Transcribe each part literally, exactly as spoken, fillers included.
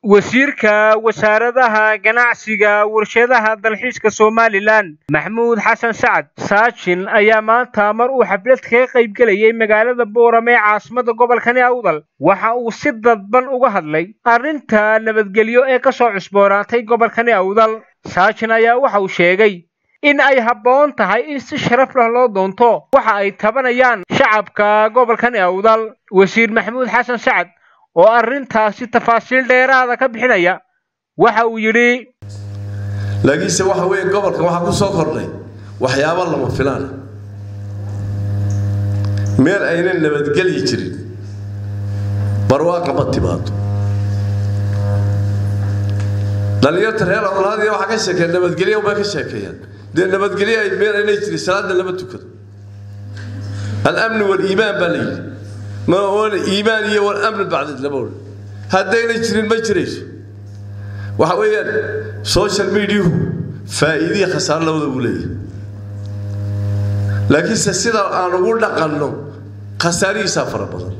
wasiirka wasaaradaha ganacsiga warshadaha dalxiiska Somaliland Maxamuud Xasan Sacad Saachin ayaa maanta mar uu xaflad ka qayb galayay magaalada Boorame ee caasimadda gobolka Awdal waxa uu si dadban uga hadlay arrinta nabadgelyo ee ka soo cusboonaatay gobolka Awdal. Saachin ayaa waxa uu sheegay in ay habboon tahay in si sharaf leh loo doonto waxa ay tabanayaan shacabka gobolka Awdal. Wasiir Maxamuud Xasan Sacad oo arrintaasi tafaasiil dheeraad ah ka bixinaya waxa uu yiri laakiinse waxa weey gobolka waxa ku soo kordhay waxyaabo lama filaan meel ayna nabadgelyo jirin barwaaqo ma timaado dhalinyarta reer awlaadii waxa ka sheekay nabadgelyo uma ka sheekayaan de nabadgelyo ay meel ay jirin salaada lama tukado al-amn wal iimaan bali ما هو الإيمان هي والأمن بعد الزمان هذين يجرين ما يجريش وحويان سوشيال ميديا فائدة خسارة لو دولية لكن سيدا أنا أقول لك أنه خسارة سافر بدل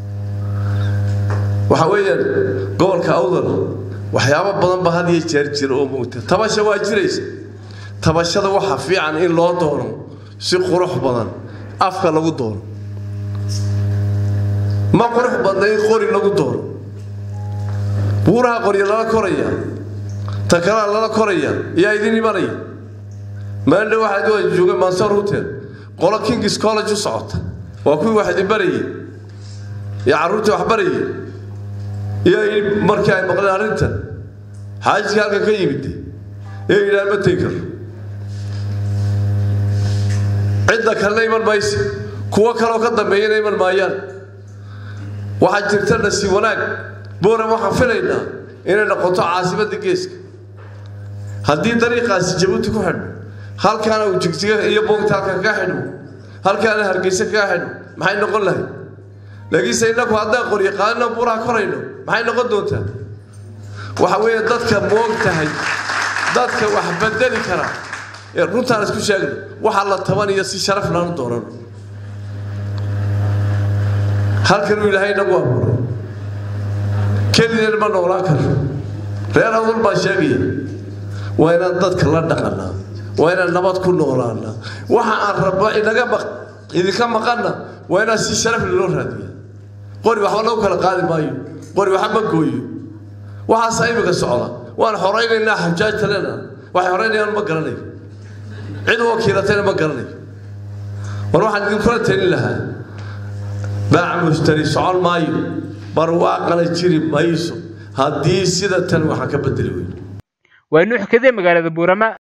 وحويان قول كأوضل وحياة بدل بهذه يجري أو موت تباشا واجريش تباشا ده وحفي عن إن لا دونه سيقرح بدل أفكار لو دونه ما قرح بدل قري لو دور بورها قري لا كوريا تكرار لا كوريا يا إذني مري ما عنده واحد جوجا منصور هوتيل قال كينجز كولج صعد وكل واحد بري يا عروتي وحبري يا مركاي مقلار انت حاج قال كيمدي اي الى ما تنكر عندك هلا يمن بايس كوا كلو كدمبيين يمن مايان waxaa jirta nasi wanaag Boorame waxa filaynaa inay noqoto caasimadda geeska hadii dariiqaasi Jabuuti ku xidho halkaana uu jigjiga iyo boogta halka ka xidho halkaana Hargeysa ka xidho maxay noqon lahayd laakiin saynaku haddaan qori qaadna buuraha korayno maxay noqon doontaa waxa weeye dadka moogtahay dadka wax bedeli kara ee runta isku sheegay waxa la tabanayo si sharaf leh dooran halkan uu ilaahay nagu abuuray kaliya ma noolaan karo reer awdal baa sheegay waa inaan dadka la dhaqanaa waa inaan nabad ku noolaanaa waxa aan rabaa inaga baq idinka maqana waa inaan si sharaf leh loo raadiyo qori waxba loo kala qaadi maayo qori waxa ma gooyo waxa saybiga socda waan xoreeynaa xajaaj talena waxa xoreeynaa ma garanayo cid wakiilatayna ma garanayo war waxaan idin kula talin lahaa باع مشتري سعال مايو برواقنا جيري مايسو هادي سيدة تنوحا كبدلوين وإنو حكذا مقالة بورما